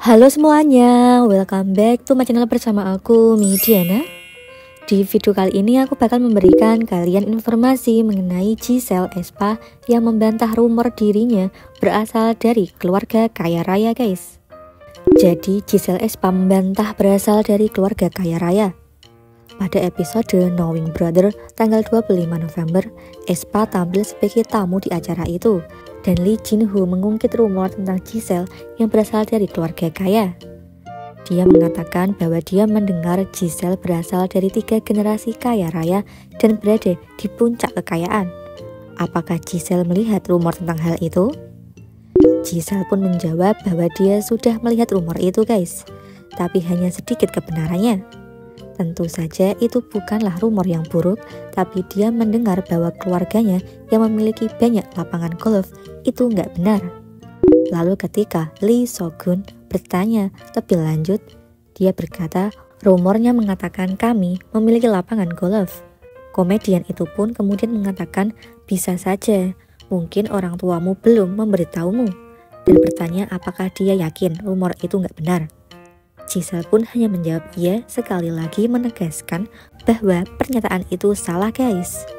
Halo semuanya, welcome back to my channel bersama aku, Midiana. Di video kali ini aku bakal memberikan kalian informasi mengenai Giselle Aespa yang membantah rumor dirinya berasal dari keluarga kaya raya guys. Jadi Giselle Aespa membantah berasal dari keluarga kaya raya. Pada episode Knowing Brother tanggal 25 November, Aespa tampil sebagai tamu di acara itu. Dan Lee Jin Ho mengungkit rumor tentang Giselle yang berasal dari keluarga kaya. Dia mengatakan bahwa dia mendengar Giselle berasal dari 3 generasi kaya raya dan berada di puncak kekayaan. Apakah Giselle melihat rumor tentang hal itu? Giselle pun menjawab bahwa dia sudah melihat rumor itu guys, tapi hanya sedikit kebenarannya. Tentu saja itu bukanlah rumor yang buruk, tapi dia mendengar bahwa keluarganya yang memiliki banyak lapangan golf itu nggak benar. Lalu ketika Lee So-gun bertanya lebih lanjut, dia berkata, rumornya mengatakan kami memiliki lapangan golf. Komedian itu pun kemudian mengatakan, bisa saja, mungkin orang tuamu belum memberitahumu, dan bertanya apakah dia yakin rumor itu nggak benar. Giselle pun hanya menjawab iya, sekali lagi menegaskan bahwa pernyataan itu salah guys.